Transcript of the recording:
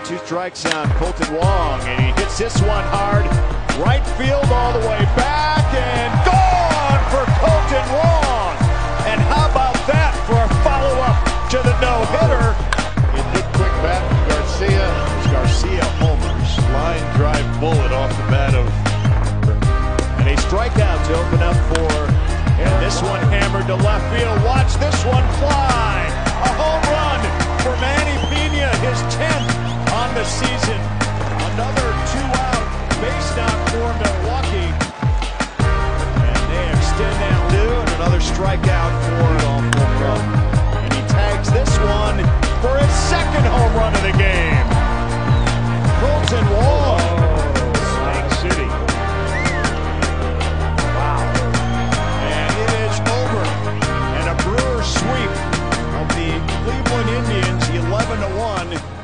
2 strikes on Colton Wong, and he hits this one hard. Right field all the way back, and gone for Colton Wong. And how about that for a follow-up to the no-hitter? He did quick bat from Garcia. Garcia homers. Line drive bullet off the bat of. And a strikeout to open up for, and this one hammered to left field. Watch this one fly. A home run for Manny Pena, his 10th on the season. Another 2-out base knock for Milwaukee. And they extend that lead, and another strikeout for Brew. And he tags this one for his 2nd home run of the game. Colton Wong. Snake City. And it is over. And a Brewers sweep of the Cleveland Indians, 11-1.